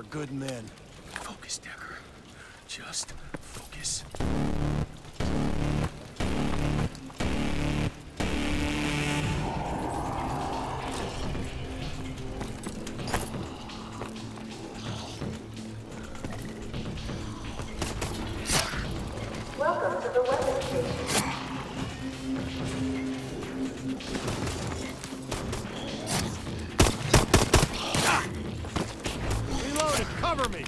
are good men. Focus, Decker. Just focus. Welcome to the weapon station. Reloaded, cover me!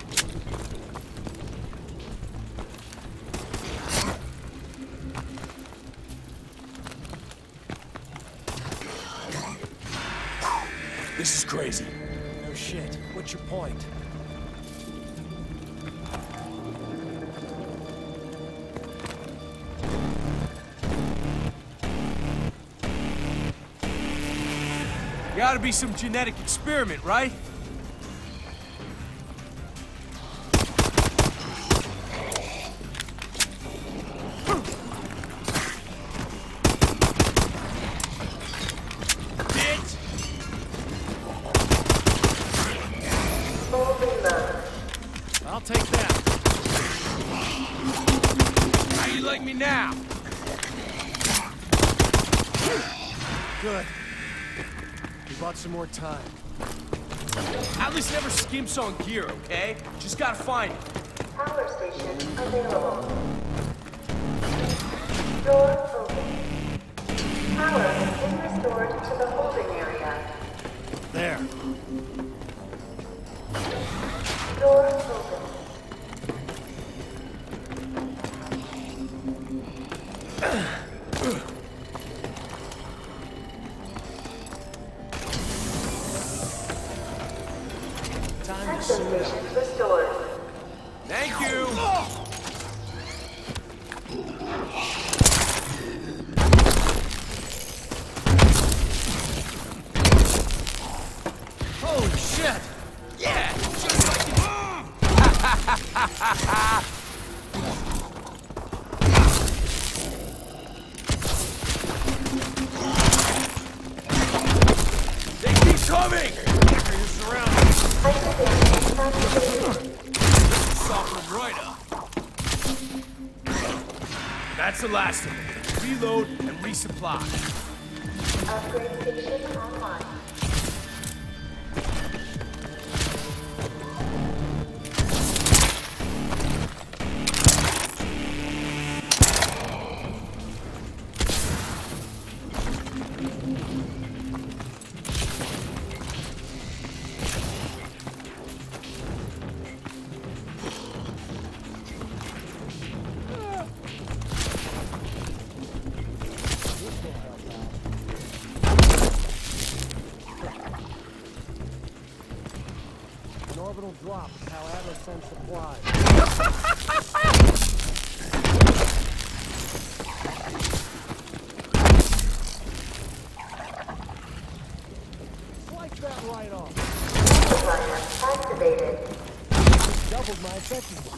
This is crazy. No shit. What's your point? Gotta be some genetic experiment, right? I'll take that. How you like me now? Good. We bought some more time. Atlas never skimps on gear, okay? Just gotta find it. Power station available. Door open. Power has been restored to the holding area. There. Door open. Time to Access suit up. station restored. Thank you! Holy shit! Yeah! Just like it. They keep coming! You're surrounded. Isolation activated. Soften them right up. That's the last of it. Reload and resupply. Upgrade station online. An orbital drop is how Atlas sends supplies. Slice that right off. Multiplier activated. Doubled my effectiveness.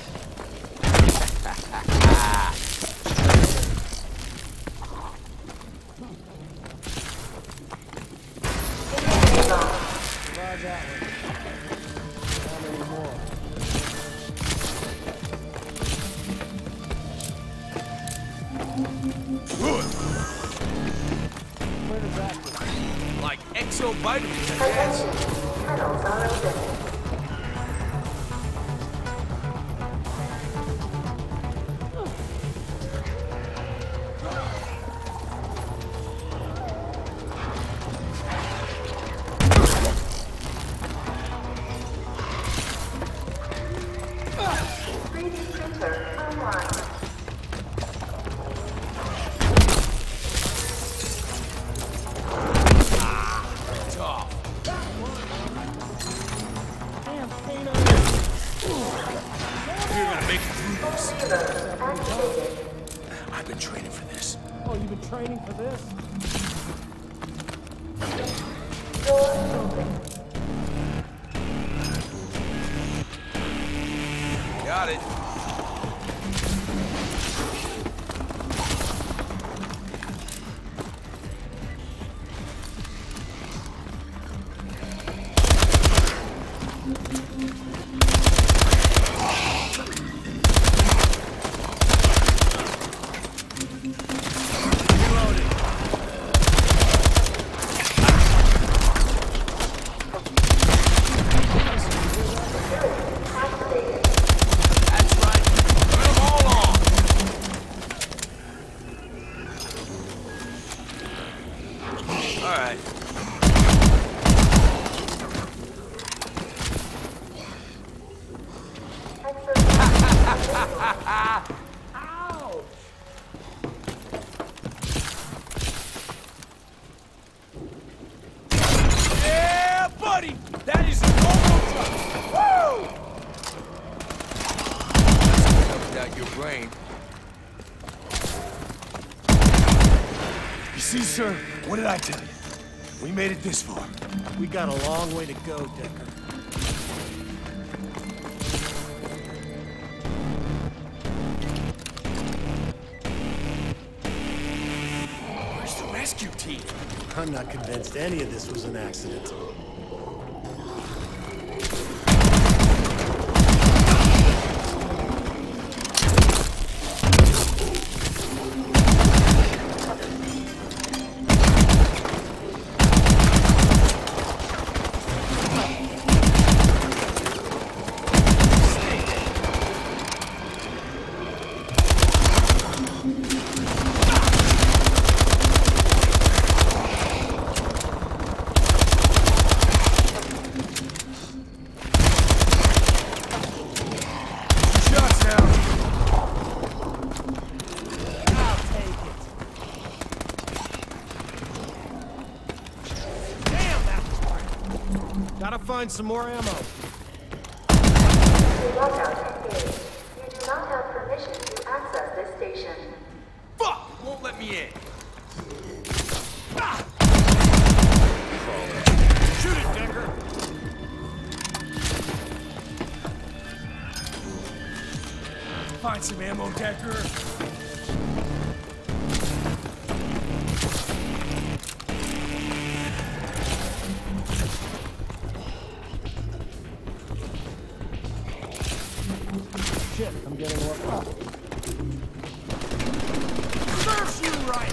Large Atlas. How many more? Clear's active. Like exovitamins, I guess. Attention. Tunnels are open. Printer online. Tough. Damn, pain You're gonna make it through this. Reload activated. I've been training for this. Oh, you've been training for this? Door open. Got it. Alright. Yeah, buddy! That is a normal truck! Woo! Without your brain. You see, sir? What did I tell you? We made it this far. We got a long way to go, Decker. Where's the rescue team? I'm not convinced any of this was an accident. Gotta find some more ammo. Lockout engaged. You do not have permission to access this station. Fuck! Won't let me in. Ah! Shoot it, Decker! Find some ammo, Decker. Shit, I'm getting worked up. Serves you right!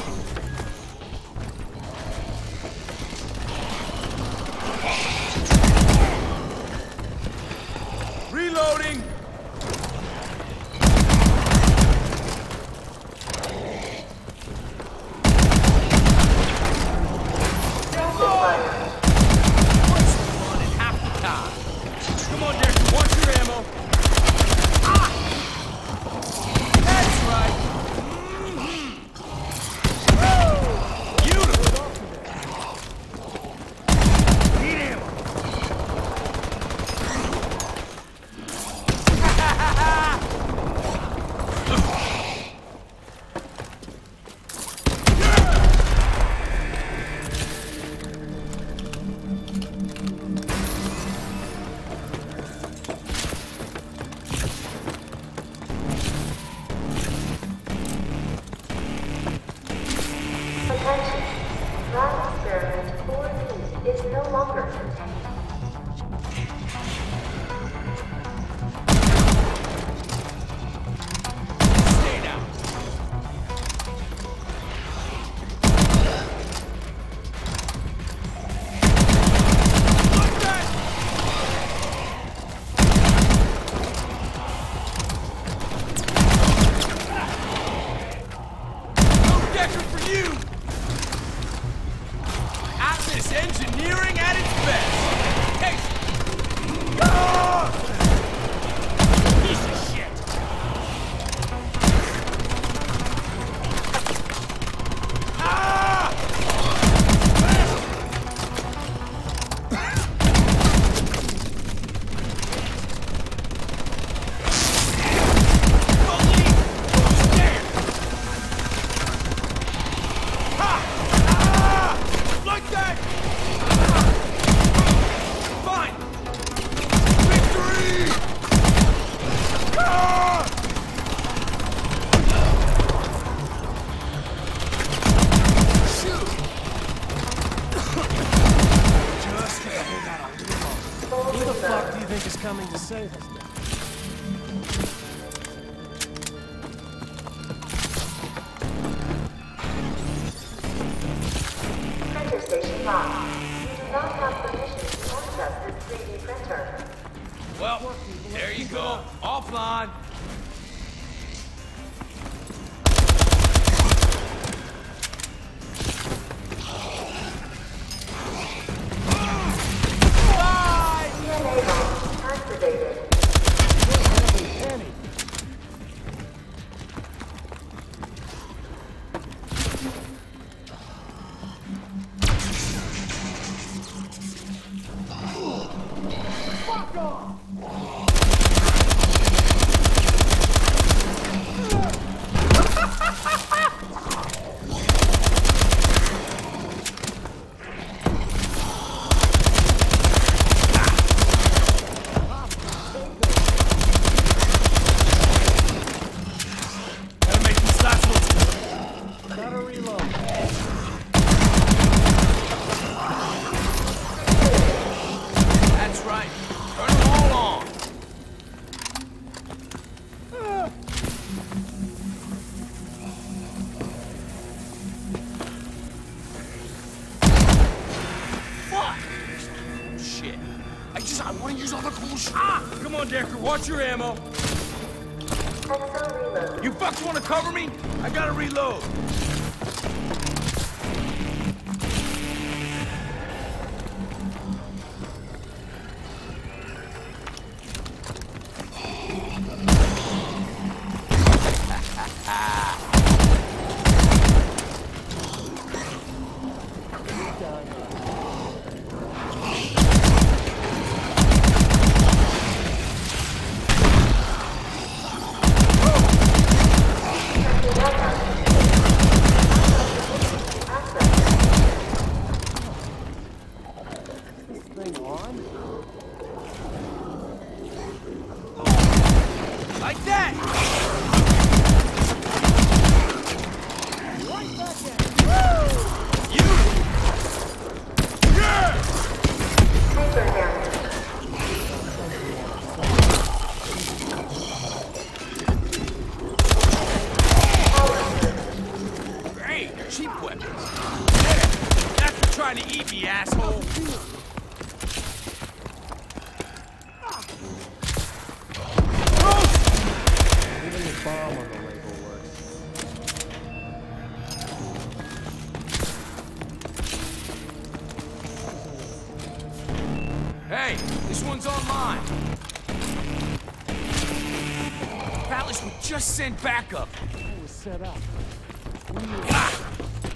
Reloading! What's fun in half the time? Come on, Decker, watch your ammo. That's right. Beautiful. Need ammo. Attention. Lab experiment 4B is no longer contained. Stay down. Like that. No Decker for you. Atlas engineering at its best. Hey. Ah! Piece of shit. Ah! Like that! Fine! Victory! Ah! Shoot! Just gotta hold that a little longer. Who the fuck do you think is coming to save us? Printer station locked. You do not have permission to access this 3D printer. Well, there you go. Offline. use all the cool shit. Ah! Come on, Decker, watch your ammo. Exo reload. You fucks wanna cover me? I gotta reload. Like that! Right back at it. Woo! You! Yeah! Hyper damage. Great! Cheap weapons. Yeah, that's for trying to eat me, asshole! Even the bomb on the label works. Hey, this one's on mine. Palace would just send backup. It was set up. Ah!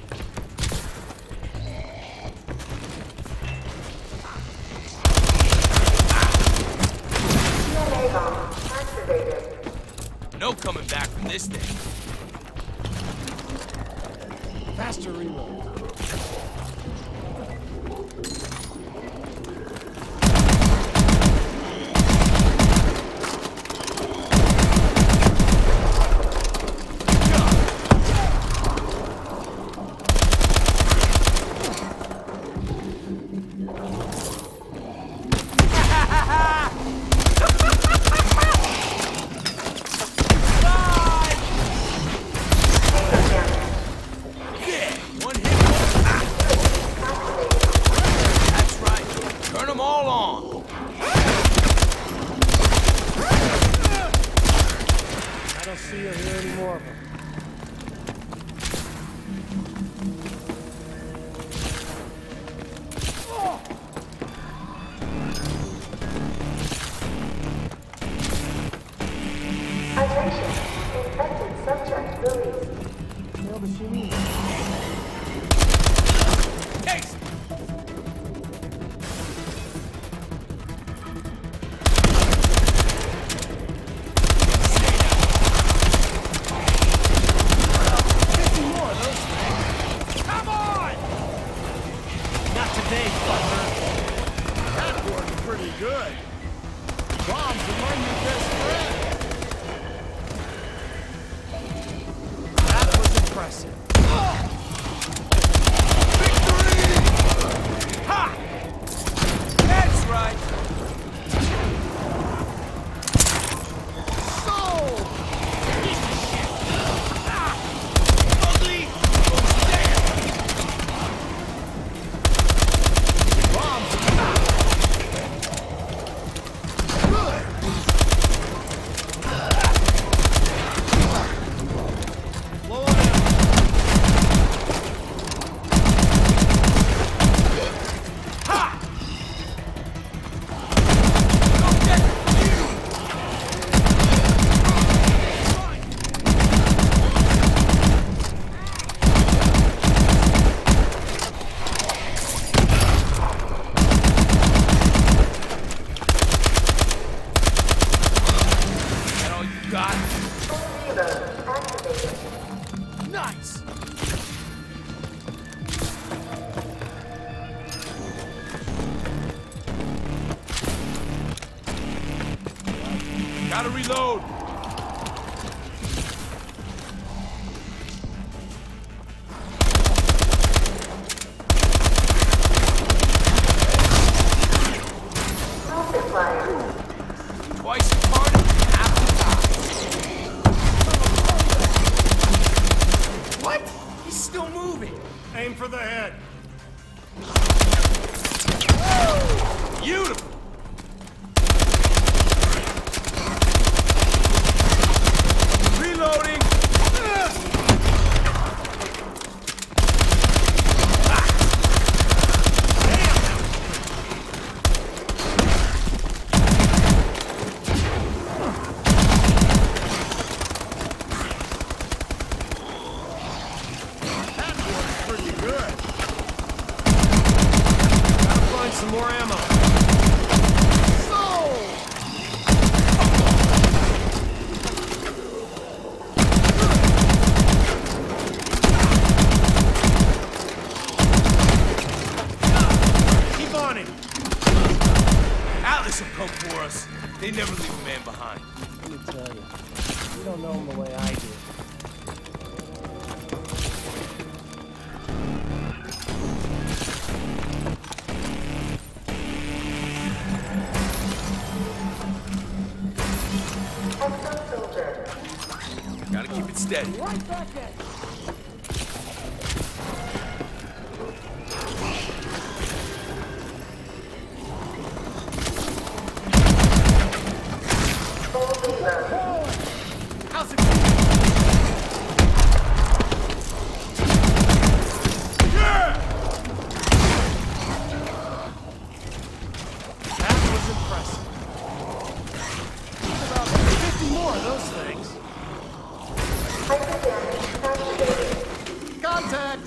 DNA bomb activated. No coming back from this thing. Faster reload. Yeah, one hit. Ah! That's right. Turn them all on. I don't see or hear any more of them. Attention. Infected subject released. What the hell does she mean? Case! Come on! Not today, fucker. That worked pretty good. Bombs are my new best friend. That was impressive. Victory! Ha! That's right. Sold! Piece of shit. Ah! Ugly. Goes there. Bombs are good. Blow it out. Ha! Go get you! That all you got? Reload activated. Nice! Gotta reload! Multiplier. Twice as hard, half the time. What? He's still moving. Aim for the head. Beautiful. more ammo. Sold! Keep on him. Atlas will come for us. They never leave a man behind. Let me tell you, you don't know him the way I do. Excellent soldier. Gotta keep it steady. Right back at you. Full reload. How's it going? That was impressive. About 50 more of those things. Hyper damage activated. Contact!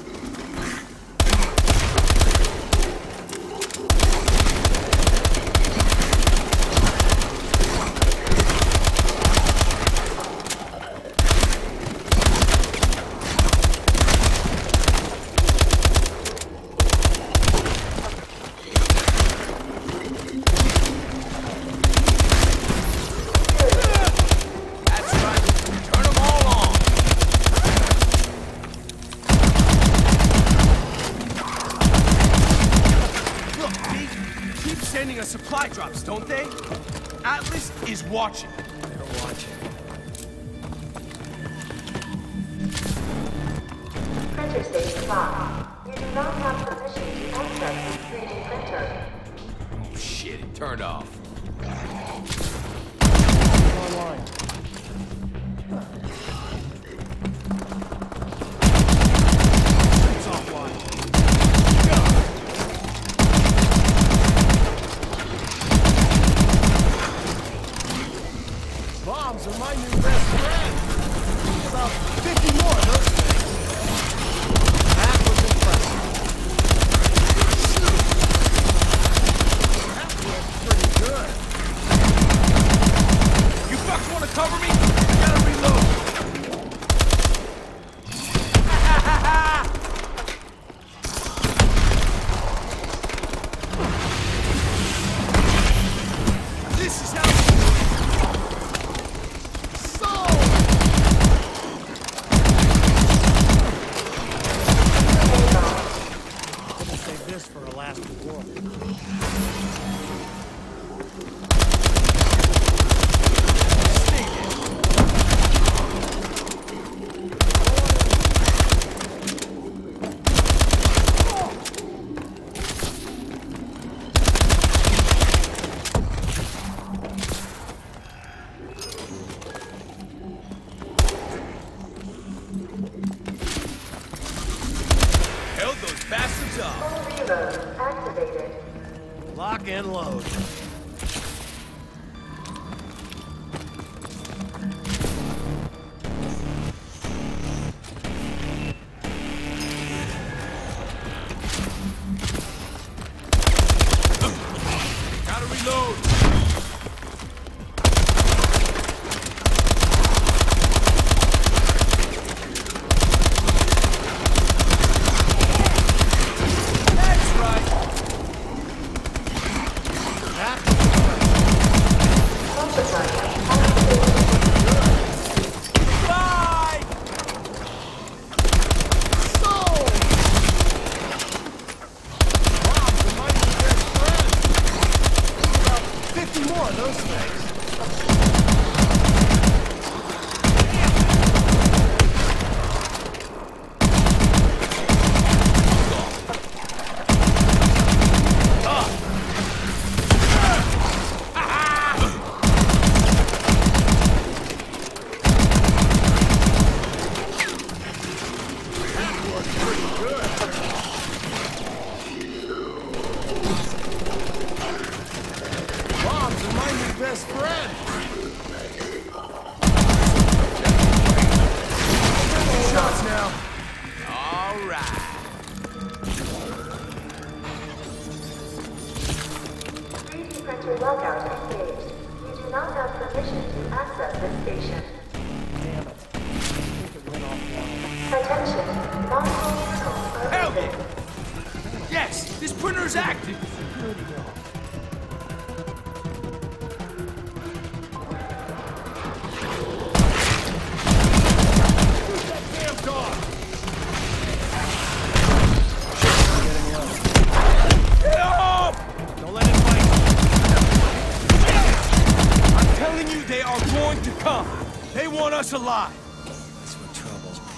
That's right. Turn them all on. Look, they keep sending us supply drops, don't they? Atlas is watching. They're watching. Printer station locked. You do not have permission to access the 3D printer. Oh, shit, it turned off. Online. It's offline. Bombs are my new best friend. About 50 more of those things. That was impressive. That was pretty good. You fucks want to cover me? I gotta reload. This is how. Sold! I'm gonna save this for a last reward. Held those bastards up. Full reload activated. Lock and load. Gotta reload. That's right. That was impressive. Multiplier activated. Bye. Sold! Bombs are my new best friend. About logout engaged. You do not have permission to access this station. Damn it. I think it went offline. Attention, multiple channels are Hell open. yeah! Yes, this printer is active. Security bill. Shoot that damn dog! Get up! Don't let him fight. I'm telling you, they are going to come. They want us alive. That's what troubles me.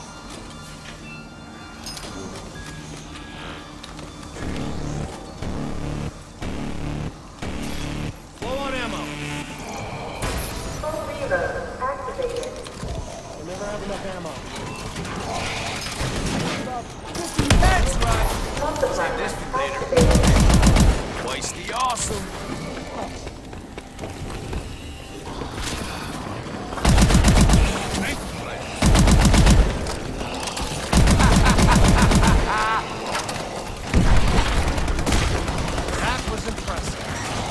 Low on ammo. Full reload activated. We'll never have enough ammo. That's right. Multiplier This for later. activated. Twice the awesome. That was impressive.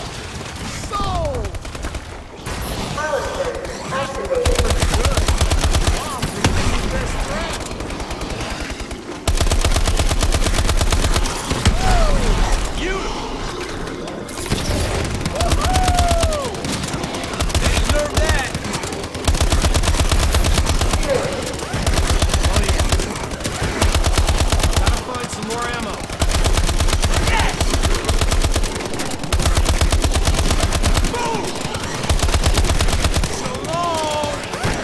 Power surge activated. Bombs are the best friend. Beautiful. They deserve that. Oh yeah. Gotta find some more ammo. Yes! Boom! So long!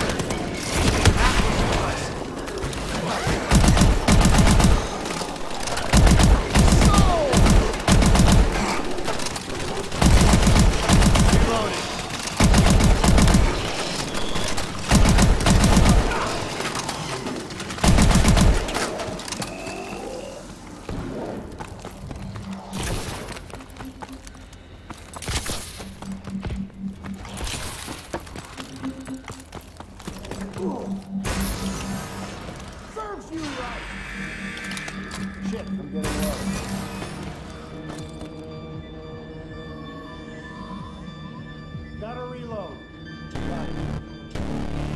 Reloading. Serves you right. Shit, I'm getting low. Gotta reload. Got it.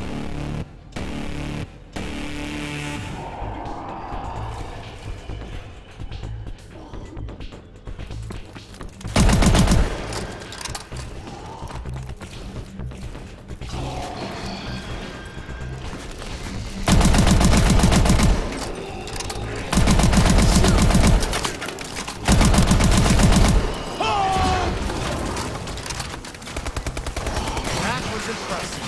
That was impressive.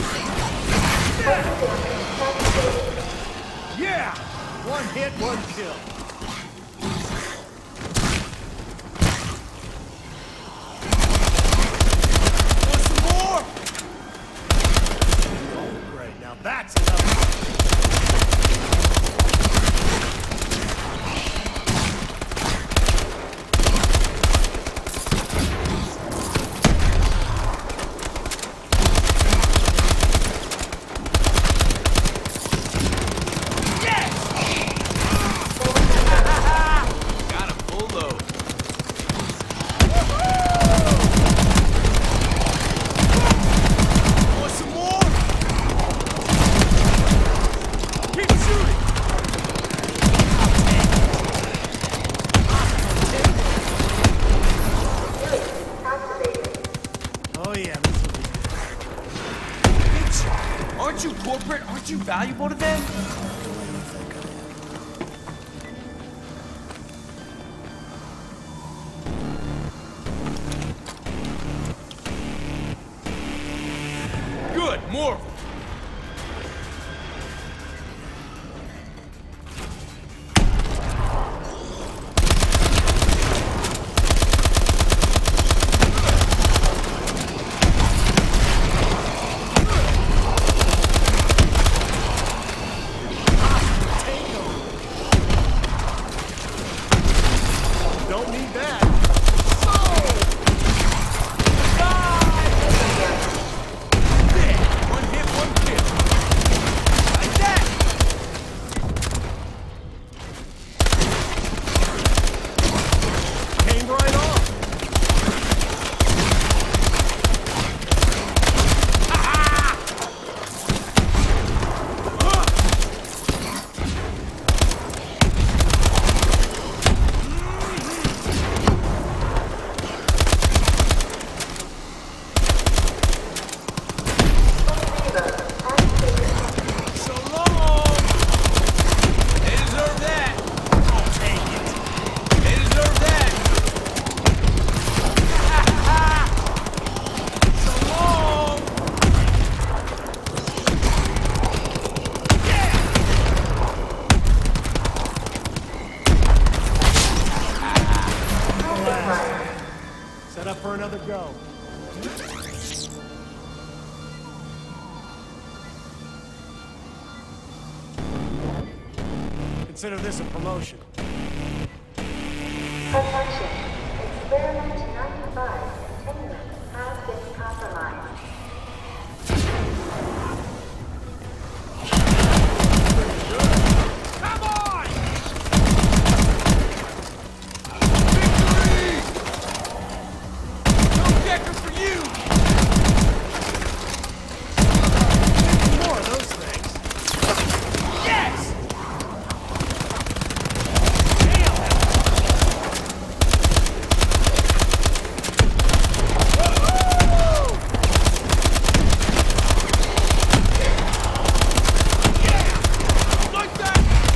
Yeah! One hit, one kill. Want some more? Great, now that's enough. Yes! Got a full load. Want some more? Keep shooting! Activated. Oh yeah, this will be Bitch, aren't you corporate? Aren't you valuable to them? Good, more of them. up for another go. Consider this a promotion. Attention. Experiment 95 containment has been compromised. Come on! Victory! No decker for you! More of those things. Yes! Like that!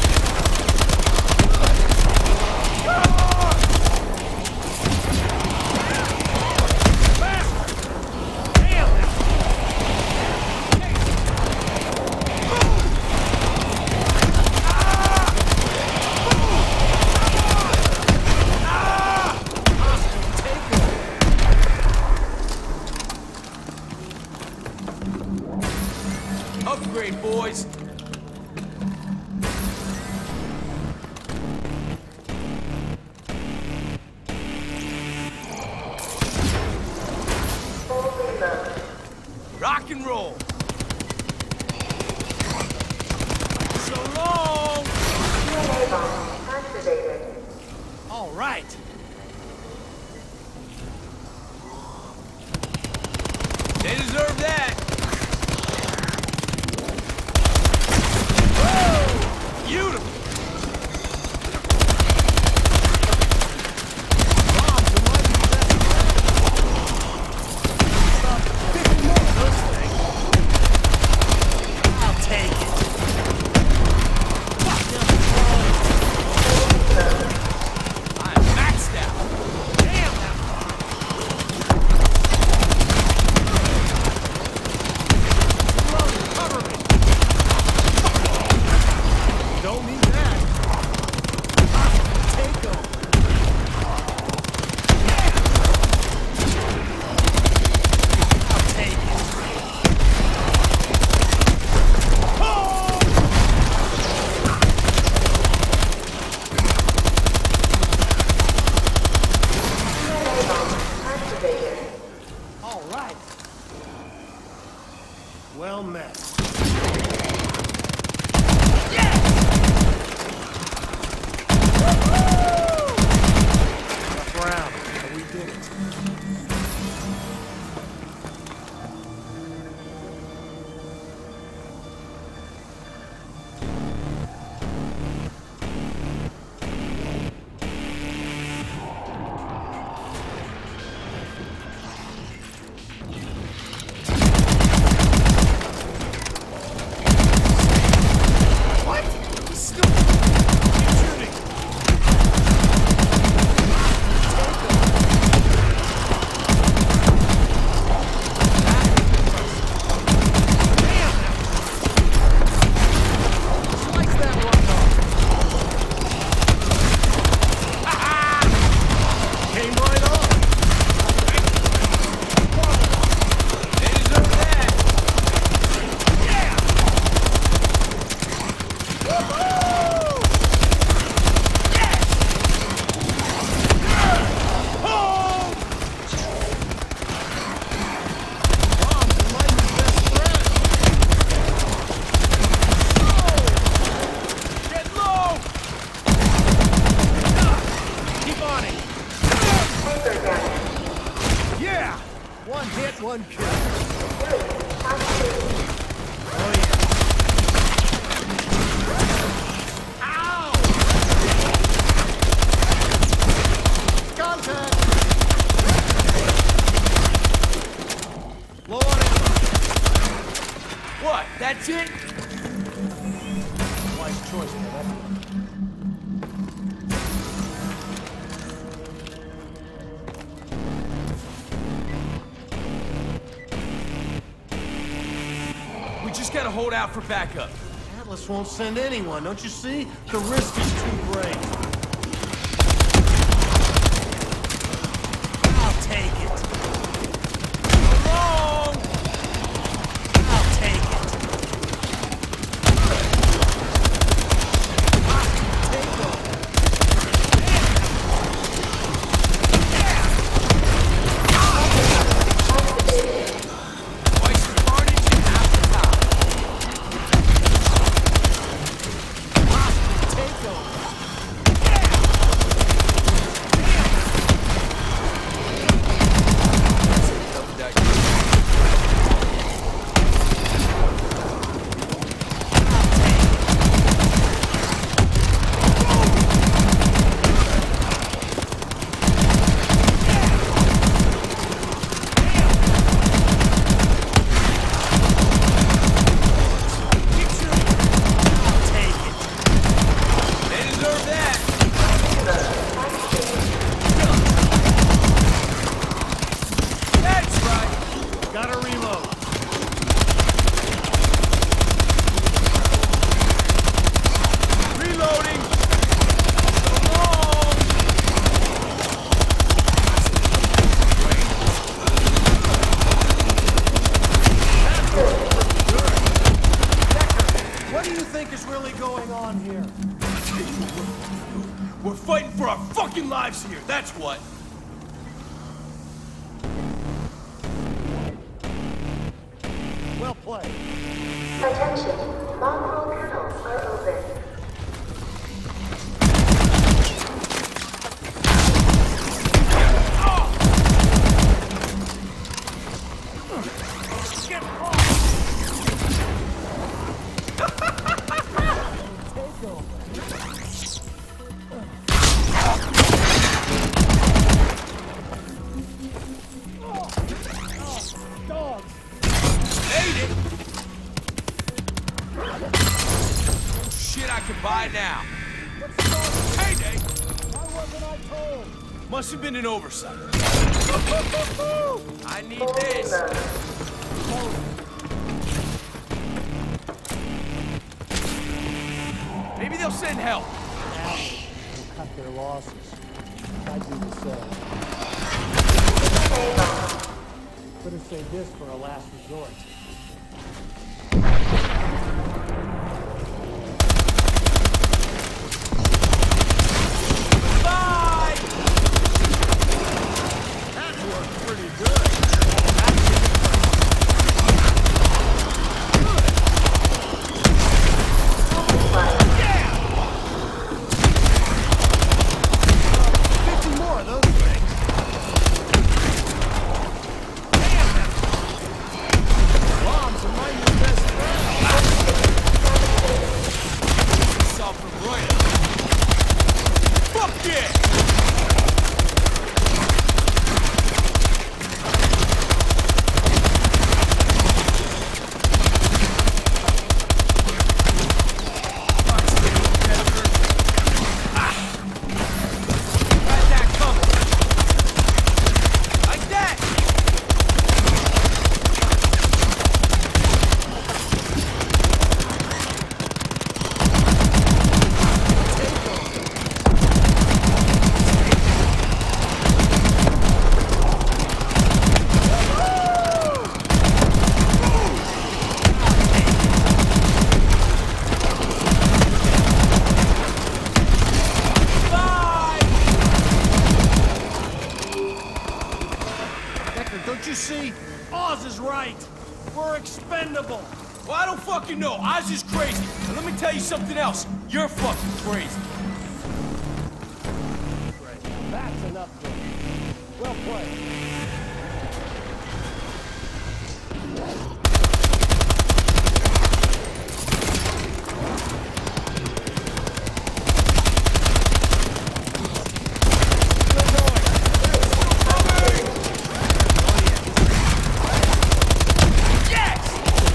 Upgrade, boys! Full reload. Rock and roll! So long! DNA bomb activated. All right. They deserve that! Beautiful! Bombs are my best friend. 50 more of those things. I'll take it. Fuck them drones. I'm maxed out! Damn that. Reloading, cover me. Don't need that. Take them. I'll take it. DNA bomb activated. All right. Well met. Rough round, but we did it. What? Still keep shooting. Slice that one off. Came right on. They deserve that! Bombs are my new best friend. Get low! Keep on it. Taser damage. Yeah. One hit, one kill. Boost activated. Oh yeah. Ow! Contact. Low on ammo. What, that's it? Wise choice, man. We just gotta hold out for backup. Atlas won't send anyone, don't you see? The risk is too great. I'll take it. We're fighting for our fucking lives here, that's what. Well played. Attention, mongrel kennels are open. Dogs! Ate it! Shit I can buy now. What's the dog? Payday! Why wasn't I told? Must have been an oversight. I need Holding this. mode. Maybe they'll send help. They'll cut their losses. I'd do the same. Better save this for a last resort. Bye! That worked pretty good. Yeah! 50 more of those things. Bombs are my new best friend. South from Royal. Fuck yeah! Had that coming. Like that! Bye! Decker, don't you see? Oz is right. We're expendable. Well, I don't fucking know. Oz is crazy. And let me tell you something else. You're fucking crazy. That's enough for you. Well played. Yes!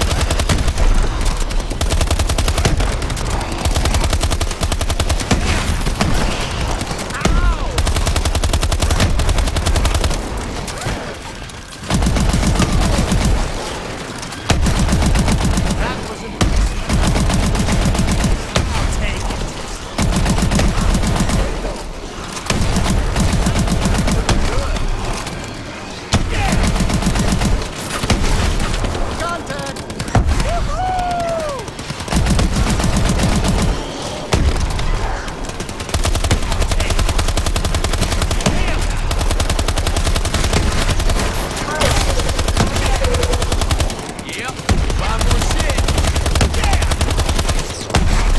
That was impressive. I'll take it. Contact! Yep. Five more shit. Yeah!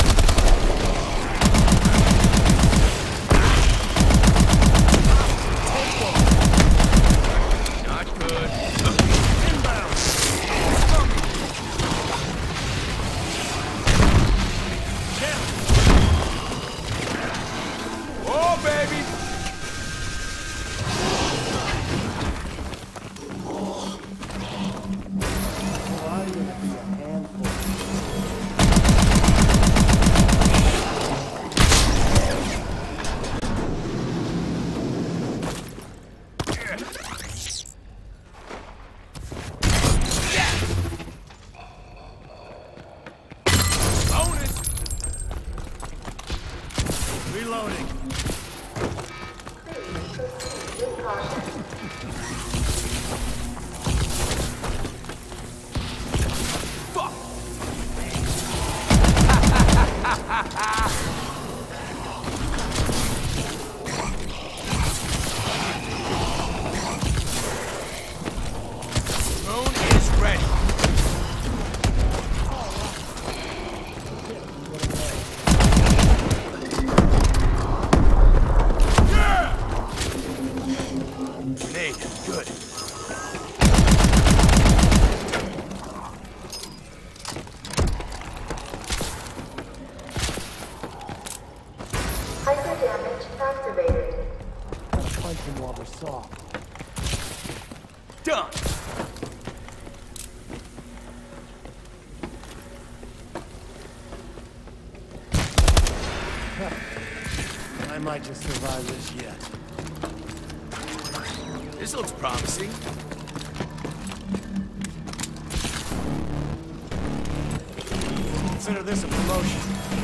Not good. Inbound! Oh, baby! Why would it be a handful? Yeah! Bonus! Reloading. Please proceed with caution. Fuck! damage activated. Let's punch him while we're soft. Done. I might just survive this yet. This looks promising. Consider this a promotion.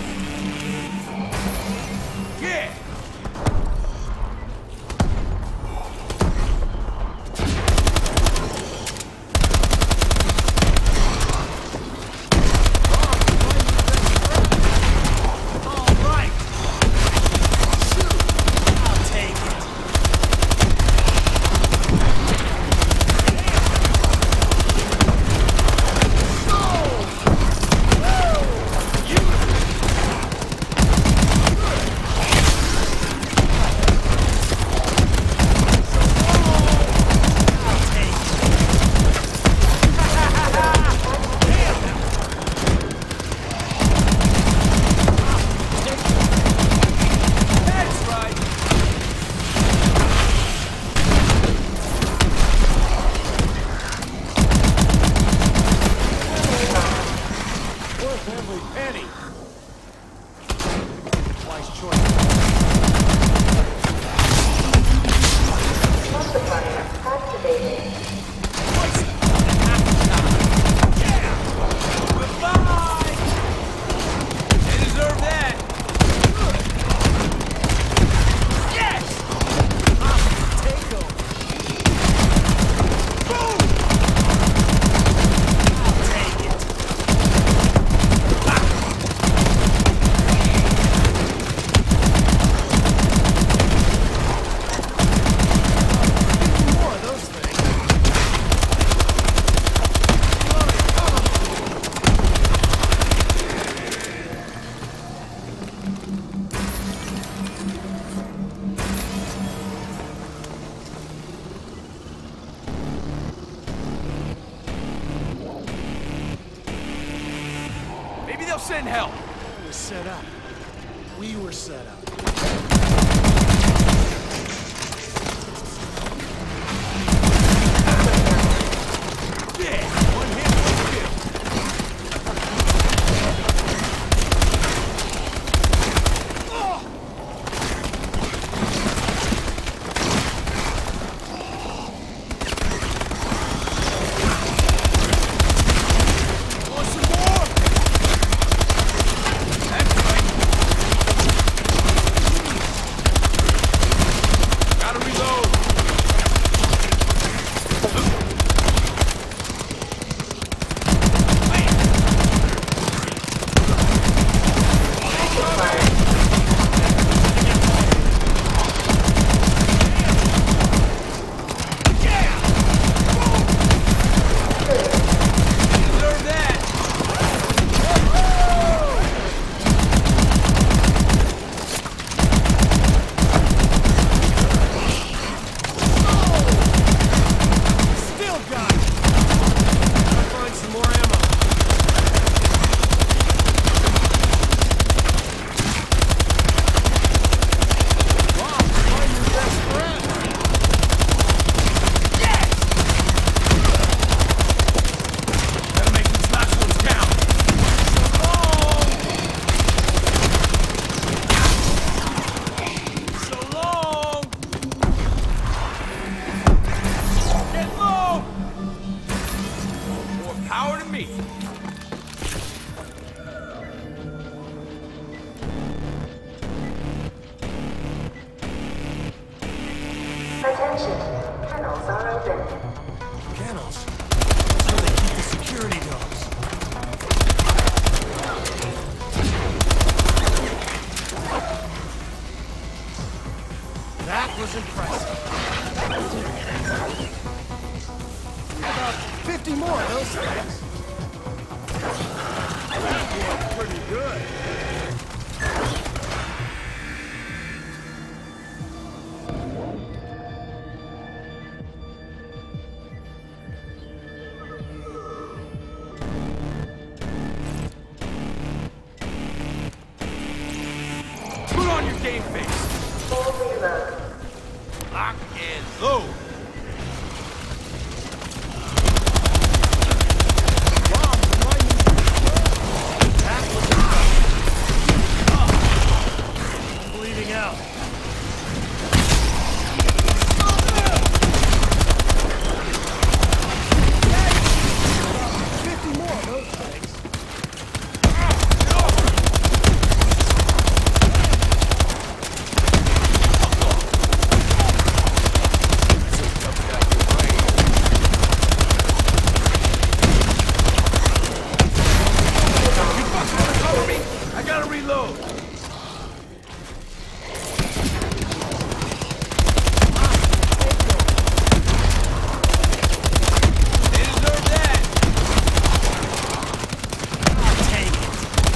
Yeah! All right. Shoot. I'll take it. That's right. Worth every penny. Wise choice. Multiplier activated. Goodbye! They deserve that. Yes! Take over. Boom! I'll take it. More of those things. Maybe they'll send help. It was set up. We were set up. Yeah! One hit, one kill. Want some more? That's right. Gotta reload. Deserve that. Still got it. Gotta find some more ammo. Wow, find your best friend. Gotta make these last ones count. So long! Get low! More power to me. Attention. Kennels are open. Kennels. That's where they keep the security dogs. That was impressive. About 50 more of those things. That worked pretty good. Put on your game face. Low. Bleeding out. 50 more of those things. I gotta reload. They deserve that. Take it.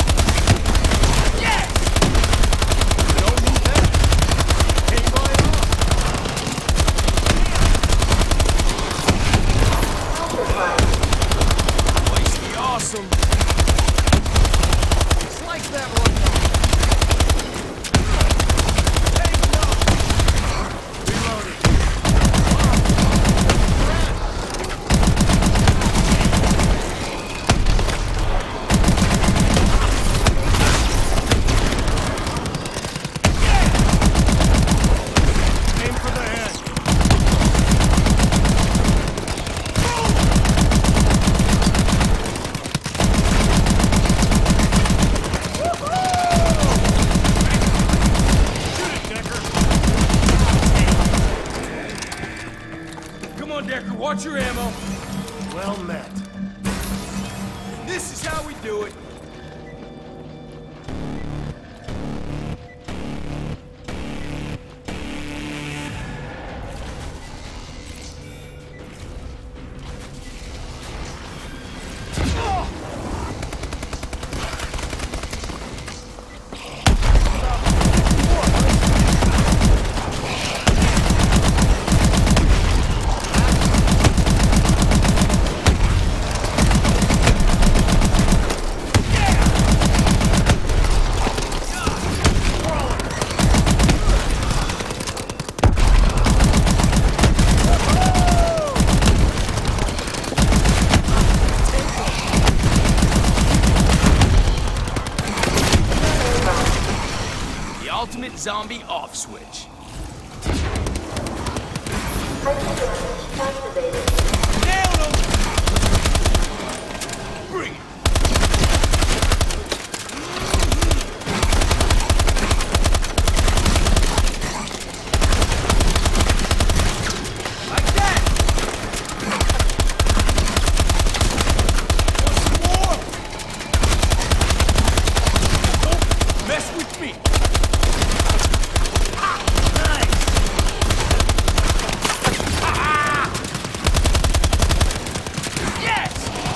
Yes! Don't need that. Came by off. Place be awesome. Slice that one down. Reloading. Aim for the head. Shoot it, Decker. Come on, Decker, watch your ammo. Well met. This is how we do it. The ultimate zombie off switch. Activated. Nailed him! Bring it. Like that! Want some more? Don't mess with me! Nice. Yes!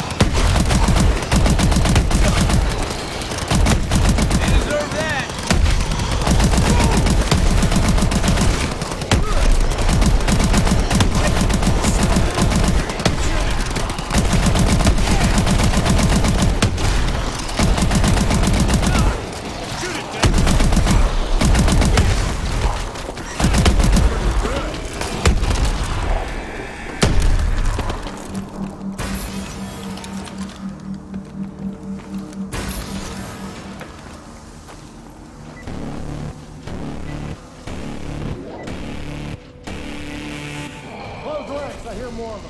They deserve that. Shoot it, Decker. Close ranks. I hear more of them.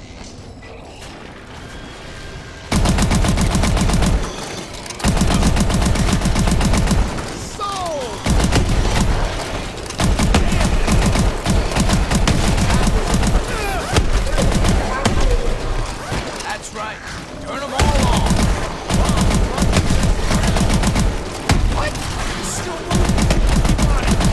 Sold! That's right. Turn them all on. What? Still moving.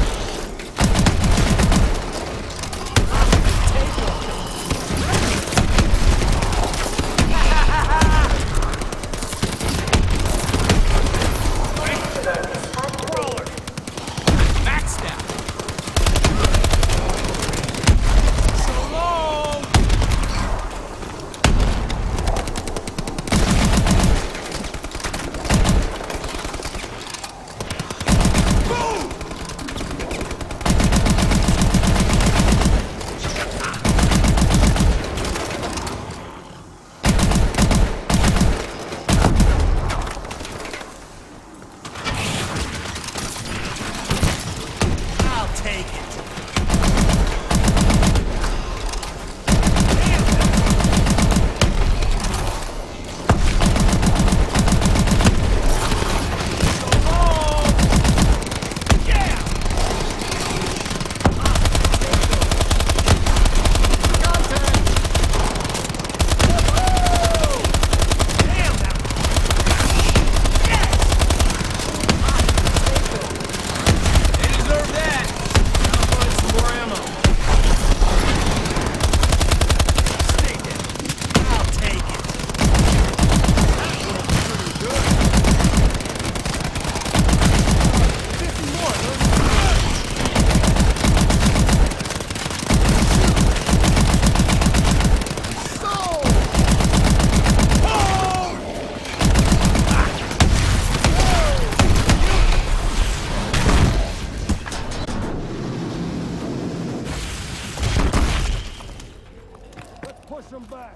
some back.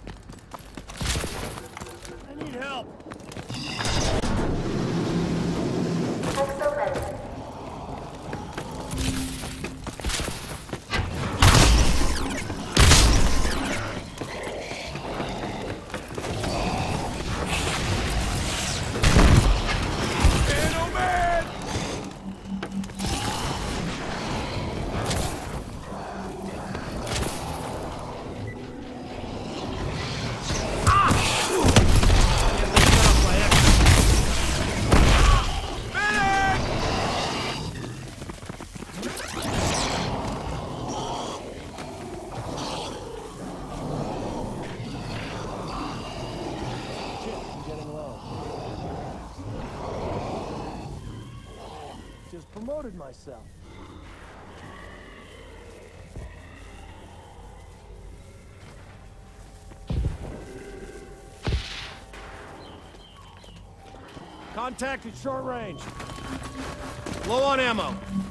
I need help. Excellent. Just promoted myself. Contact at short range. Low on ammo.